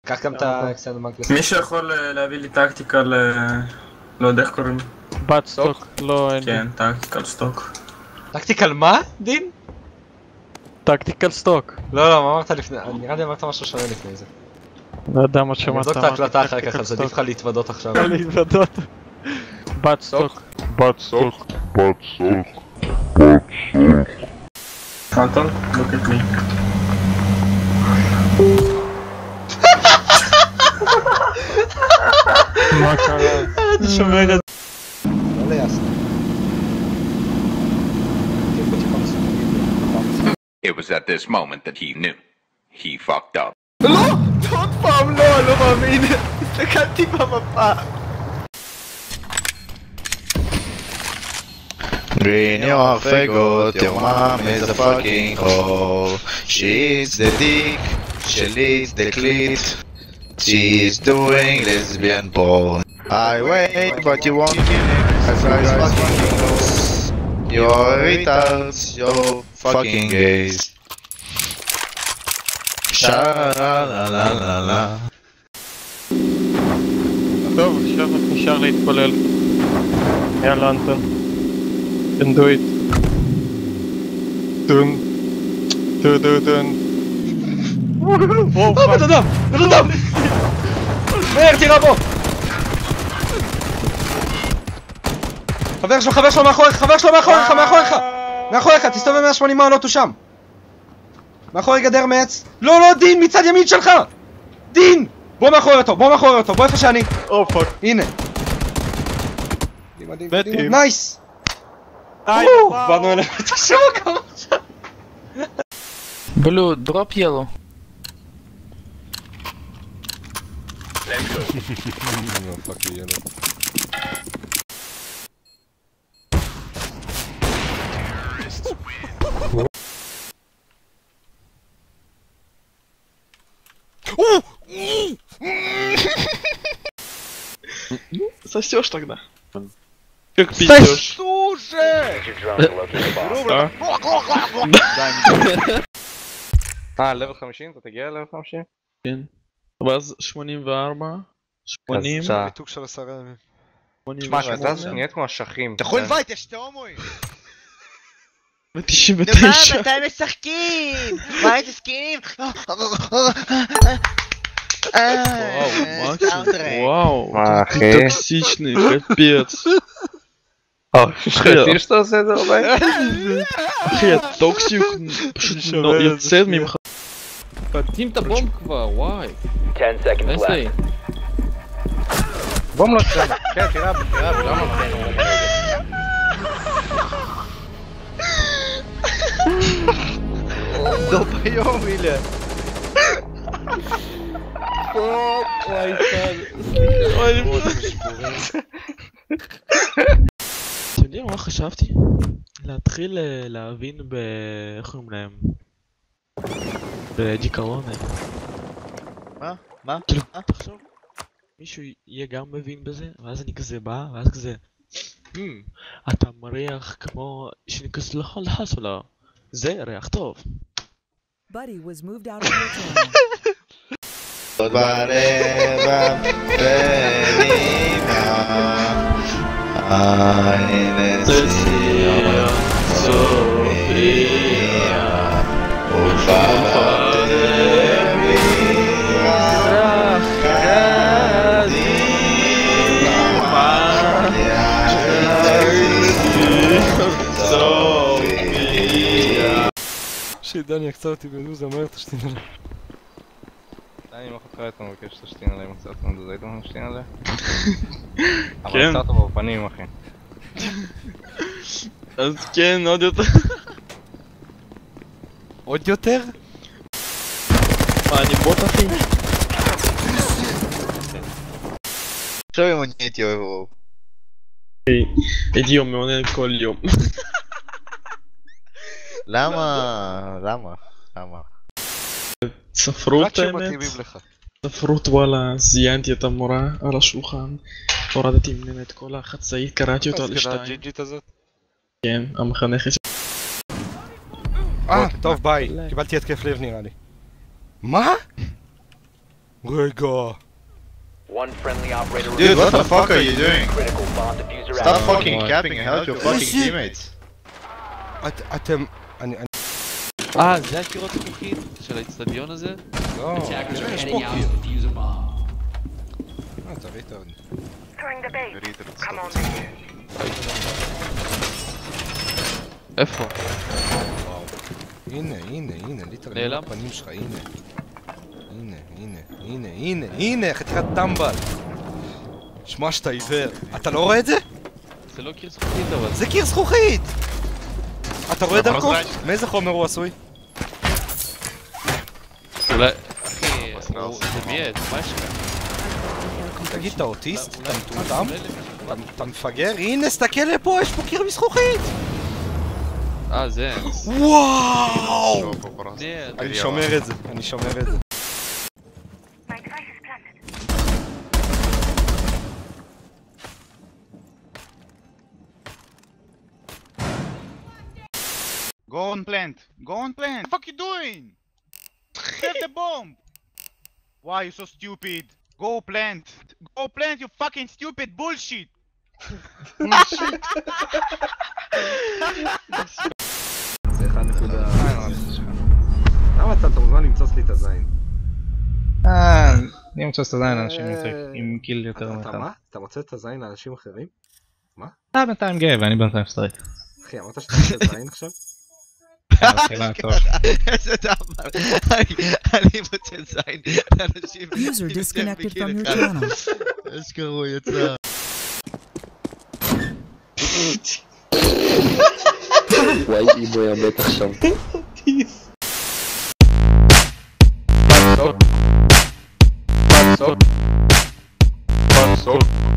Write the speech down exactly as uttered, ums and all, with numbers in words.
קח גם את האקסטרנל מגנס. מישהו יכול להביא לי טקטיקה ל... לא יודע איך קוראים. בת סטוק, לא אין לי. כן, טקטיקל סטוק. טקטיקל מה, דין? טקטיקל סטוק. לא, לא, מה אמרת לפני? נראה לי אמרת משהו שונה לפני זה. לא יודע מה אני שמעת. אבדוק את ההקלטה אחר כך, אז עדיף לך להתוודות עכשיו. להתוודות. בת סטוק. בת סטוק. בת סטוק. Anton, look at me. מה קרה? אני שומר את זה. לא ליאסר. It was at this moment that he knew. He fucked up. לא! עוד פעם לא, אני לא מאמין. הסתכלתי במפה. Bring your fagot, your mom is a fucking hoe. She's the dick, she's the clit. She's doing lesbian porn. I wait, but you won't kill him. Cause I fucking knows. You're retards, you're fucking gays. Sha la la la la la. טוב, עכשיו רק נשאר להתפלל. יאללה אנטון. Can do it. דון. דו דו דון. או, בן אדם! בן אדם! מהר, תירה בו! חבר שלו, חבר שלו מאחוריך, חבר שלו מאחוריך, מאחוריך! מאחוריך, תסתובב מאה ושמונים מעלות, הוא שם! מאחורי גדר מעץ. לא, לא, דין, מצד ימין שלך! דין! בוא מאחורי אותו, בוא מאחורי אותו, בוא איפה שאני. או פאק. הנה. בטים. נייס! באנו אליו את השוק! Blue, drop yellow. Сосёшь тогда. Как пиздёшь. Слушай! אה, לבל חמישים? אתה תגיע ללבל חמישים? כן. ואז שמונים וארבע, שמונים, ביטוק של עשרה ימים. שמונים שמע, אתה ושמונה, נהיית כמו אשכים. אתה יכול לבית, יש שתי הומואים! ותשעים ותשע. מתי משחקים? מה איזה סקינים? וואו, וואו, מה, אתה אחי? טוקסיצ'ני, קפץ. יש לך יציר שאתה עושה את זה בבית? אחי, הטוקסיות פשוט יוצאת ממך. שים את הבום כבר, וואי. Ten seconds left. בום לא שם. כן, תראה, תראה, למה? דו ביום, מילה. וואי, אתם יודעים מה חשבתי? להתחיל להבין ב... איך קוראים להם? בדיכאון. מה? מה? כאילו, תחשוב, מישהו יהיה גם מבין בזה, ואז אני כזה בא, ואז כזה אתה מריח כמו שאני כזה לא לחס עליו, זה ריח טוב. Buddy was moved out of your channel. עוד ברבע פנימה אני נסיע סופיה ופחד מרח קדימה סופיה שדני יקצה אותי בלוז, אמר את השתין עליה. דני, מה חוקרה אתה מבקש את השתין עליה עם קצת מנדוזה איתו השתין עליה? אבל קצת אותו בפנים, אחי. אז כן, עוד יותר. עוד יותר? מה, אני בוט אחי? עכשיו אם אני הייתי אוהב רוב. הייתי יום מעונן כל יום. למה? למה? למה? ספרות האמת, ספרות וואלה, זיינתי את המורה על השולחן, הורדתי ממנה את כל החצאית, קראתי אותה לשתיים. הג'ינג'ית הזאת? כן, המחנכת. אה, טוב ביי, קיבלתי התקף לב נראה לי. מה? רגע. One friendly operator. Dude, what the fuck are you doing? Critical bomb diffuser Stop out. fucking capping and help your fucking shit. teammates. את- אתם... אני... אני- אה, זה הקירות זכוכית של האצטדיון הזה? לא, יש פה קיר. אה, תראי את עוד. איפה? וואו. הנה, הנה, הנה, ליטרלי נעלם? הפנים שלך, הנה. הנה, הנה, הנה, הנה, הנה, חתיכת טמבל. שמע שאתה עיוור. אתה לא רואה את זה? זה לא קיר זכוכית אבל. זה קיר זכוכית! אתה רואה דרכו? מאיזה חומר הוא עשוי? אולי... אחי, הוא... זה מייד, מה יש לך? תגיד, אתה אוטיסט? אתה מטומטם? אתה- אתה מפגר? הנה, סתכל לפה, יש פה קיר מזכוכית! אה, זה... וואו! זה... אני שומר את זה, אני שומר את זה. Go on plant. Go on plant. What the fuck you doing? Get the bomb. Why you so stupid? Go plant. Go plant, you fucking stupid bullshit. זה אחד נקודה... למה אתה מוזמן למצוץ לי את הזין? אה, אני מוצא את הזין לאנשים עם קיל יותר אתה מאחד. מה? אתה מוצא את הזין לאנשים אחרים? אתה בינתיים גאה ואני בינתיים סטרייט. אחי, אמרת שאתה מוצא את זין עכשיו? שאלה טוב. איזה דבר. אני מוצא זין לאנשים. User disconnected from your channel. אשכרה הוא יצא. וואי, אימו ימת עכשיו. Stop. Stop. Stop.